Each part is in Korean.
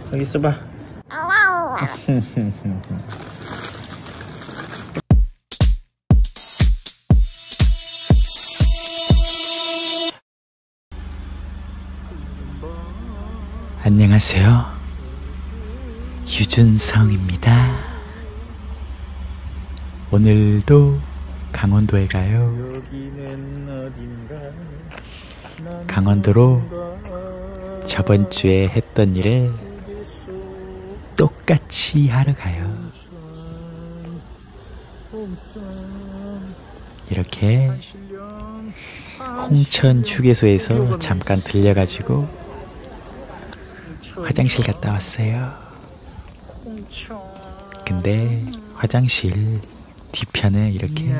여기 있어봐. 안녕하세요. 유준성입니다. 오늘도 강원도에 가요. 강원도로 저번 주에 했던 일을 똑같이 하러 가요. 이렇게 홍천 휴게소에서 잠깐 들려가지고 화장실 갔다 왔어요. 근데 화장실 뒤편에 이렇게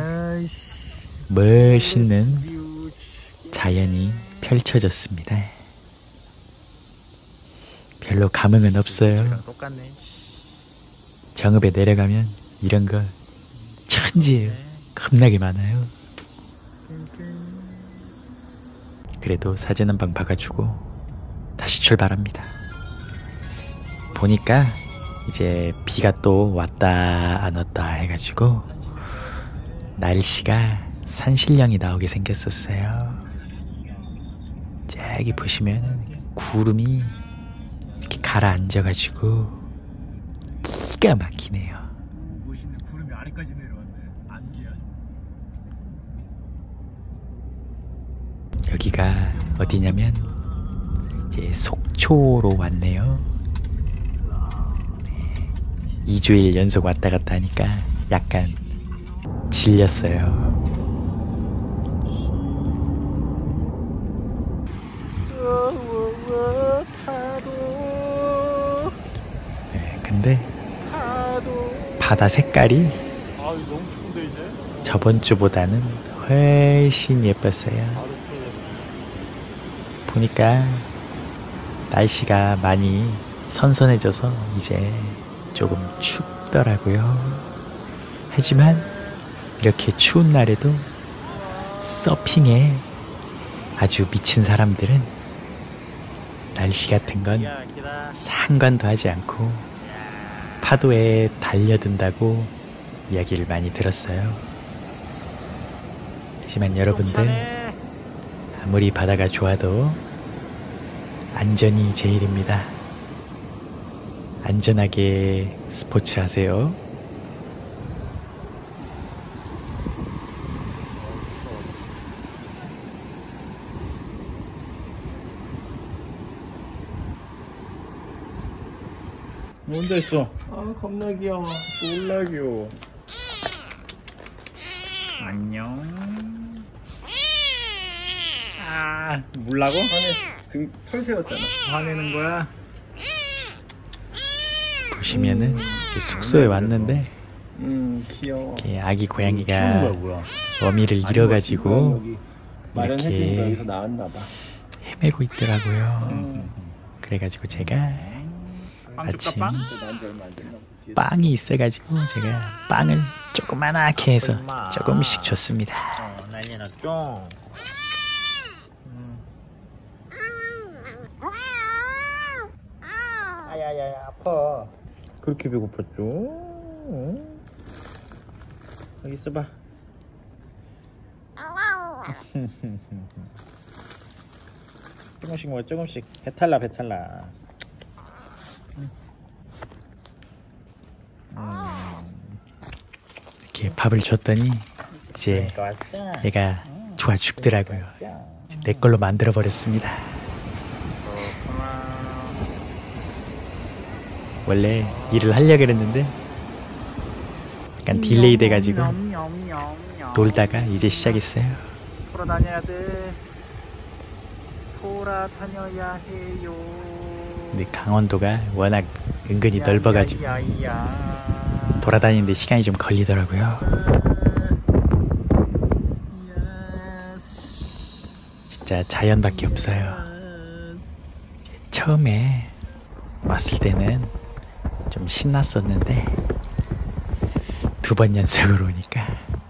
멋있는 자연이 펼쳐졌습니다. 별로 감흥은 없어요. 정읍에 내려가면 이런 거 천지예요. 겁나게 많아요. 그래도 사진 한 방 봐가지고 다시 출발합니다. 보니까 이제 비가 또 왔다 안 왔다 해가지고 날씨가 산신령이 나오게 생겼었어요. 저기 보시면 구름이 이렇게 가라앉아가지고 기가 막히네요. 멋있네. 구름이 아래까지 내려왔네. 안개야. 여기가 어디냐면 이제 속초로 왔네요. 2주일 연속 왔다 갔다 하니까 약간 질렸어요. 네, 근데 바다 색깔이 저번 주보다는 훨씬 예뻤어요. 보니까 날씨가 많이 선선해져서 이제 조금 춥더라고요. 하지만 이렇게 추운 날에도 서핑에 아주 미친 사람들은 날씨 같은 건 상관도 하지 않고 파도에 달려든다고 이야기를 많이 들었어요. 하지만 여러분들, 아무리 바다가 좋아도 안전이 제일입니다. 안전하게 스포츠 하세요. 뭔데 있어? 아, 겁나 귀여워. 졸라 귀여워. 안녕. 아, 물라고? 등 털 세웠잖아. 화내는 거야? 보시면은 이제 숙소에 왔는데 귀여워. 이렇게 아기 고양이가 어미를 잃어가지고 이렇게 헤매고 있더라고요. 그래가지고 제가 마침 빵이 있어가지고 제가 빵을 조그만하게 해서 조금씩 줬습니다. 난리 났죠? 아야야야, 아파. 그렇게 배고팠죠? 여기 있어봐. 조금씩 먹어, 조금씩. 배탈나, 배탈나. 이렇게 밥을 줬더니 이제 얘가 좋아 죽더라고요. 내 걸로 만들어 버렸습니다. 원래 일을 하려고 했는데 약간 딜레이 돼가지고 놀다가 이제 시작했어요. 돌아다녀야 돼. 돌아다녀야 해요. 근데 강원도가 워낙 은근히 넓어가지고 돌아다니는데 시간이 좀 걸리더라고요. 진짜 자연밖에 없어요. 처음에 왔을 때는 좀 신났었는데 두 번 연속으로 오니까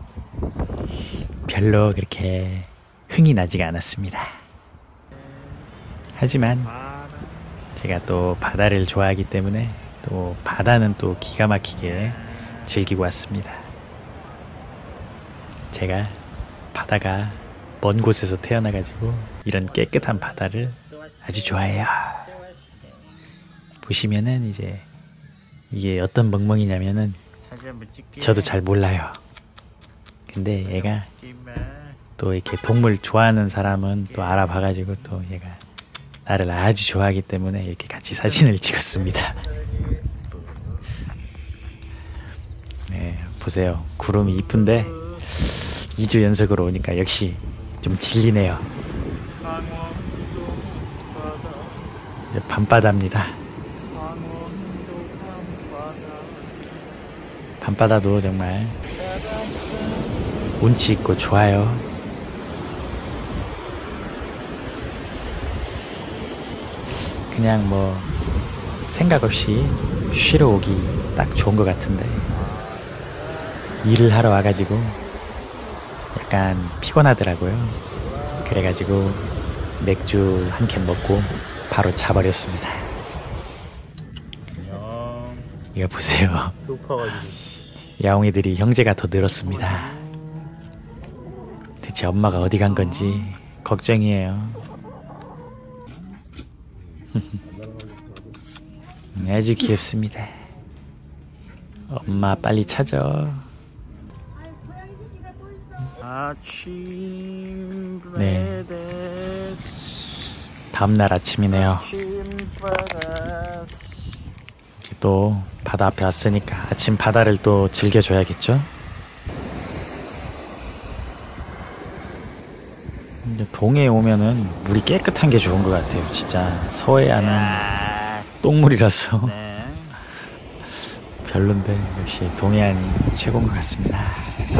별로 그렇게 흥이 나지가 않았습니다. 하지만 제가 또 바다를 좋아하기 때문에 또 바다는 또 기가 막히게 즐기고 왔습니다. 제가 바다가 먼 곳에서 태어나가지고 이런 깨끗한 바다를 아주 좋아해요. 보시면은 이제 이게 어떤 멍멍이냐면은 저도 잘 몰라요. 근데 얘가 또 이렇게 동물 좋아하는 사람은 또 알아봐가지고 또 얘가 나를 아주 좋아하기 때문에 이렇게 같이 사진을 찍었습니다. 네, 보세요. 구름이 이쁜데 2주 연속으로 오니까 역시 좀 질리네요. 이제 밤바다입니다. 밤바다도 정말 운치 있고 좋아요. 그냥 뭐 생각 없이 쉬러 오기 딱 좋은 것 같은데 일을 하러 와가지고 약간 피곤하더라고요. 그래가지고 맥주 한 캔 먹고 바로 자버렸습니다. 이거 보세요. 야옹이들이 형제가 더 늘었습니다. 대체 엄마가 어디 간 건지 걱정이에요. 아주 귀엽습니다. 엄마 빨리 찾아. 네, 다음날 아침이네요. 또 바다 앞에 왔으니까 아침 바다를 또 즐겨줘야겠죠? 동해에 오면은 물이 깨끗한 게 좋은 것 같아요. 진짜 서해안은 똥물이라서 별론데 역시 동해안이 최고인 것 같습니다.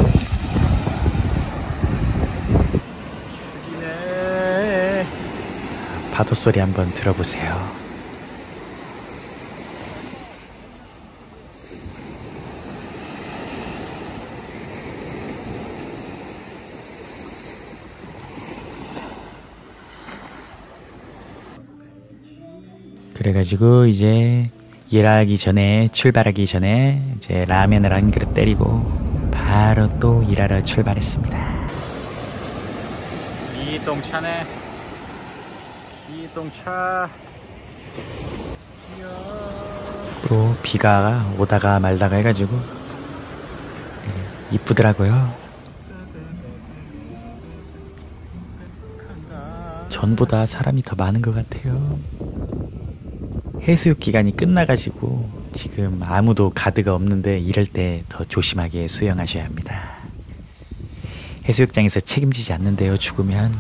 파도 소리 한번 들어보세요. 그래가지고 이제 출발하기 전에 이제 라면을 한 그릇 때리고 바로 또 일하러 출발했습니다. 이동차네. 이동차. 또 비가 오다가 말다가 해가지고 이쁘더라고요. 전보다 사람이 더 많은 것 같아요. 해수욕 기간이 끝나가지고 지금 아무도 가드가 없는데 이럴 때 더 조심하게 수영하셔야 합니다. 해수욕장에서 책임지지 않는데요, 죽으면.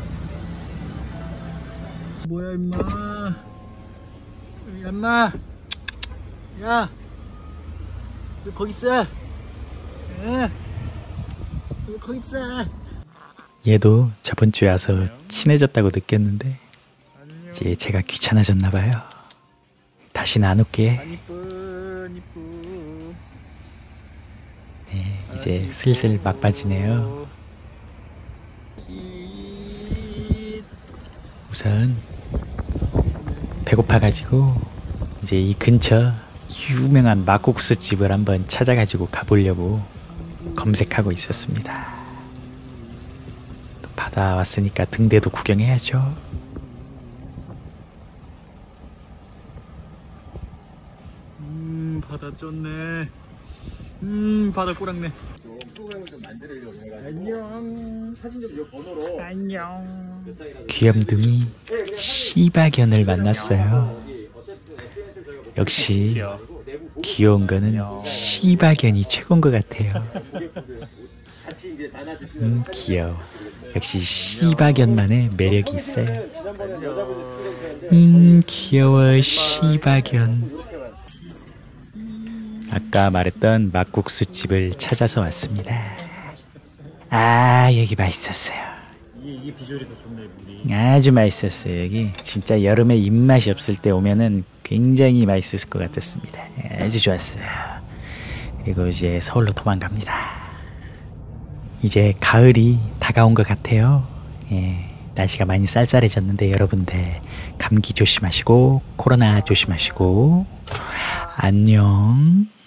뭐야 임마. 임마. 야. 너 거기 있어. 왜 거기 있어. 얘도 저번 주에 와서 친해졌다고 느꼈는데 이제 제가 귀찮아졌나봐요. 다시는 안 올게. 네, 이제 슬슬 막바지네요. 우선 배고파가지고 이제 이 근처 유명한 막국수 집을 한번 찾아가지고 가보려고 검색하고 있었습니다. 또 바다 왔으니까 등대도 구경해야죠. 바다 쪘네. 바다 꼬랑네. 프로그램을 좀 만들려고 해가지고. 안녕. 사진 좀 이 번호로. 안녕. 귀염둥이 시바견을 만났어요. 역시 귀여운 거는 시바견이 최고인 것 같아요. 귀여워. 역시 시바견만의 매력이 있어요. 귀여워 시바견. 아까 말했던 막국수 집을 찾아서 왔습니다. 아, 여기 맛있었어요. 이게 비주얼이 더 좋네, 물이. 아주 맛있었어요. 여기 진짜 여름에 입맛이 없을 때 오면은 굉장히 맛있을 것 같았습니다. 아주 좋았어요. 그리고 이제 서울로 도망갑니다. 이제 가을이 다가온 것 같아요. 예, 날씨가 많이 쌀쌀해졌는데 여러분들 감기 조심하시고 코로나 조심하시고 안녕.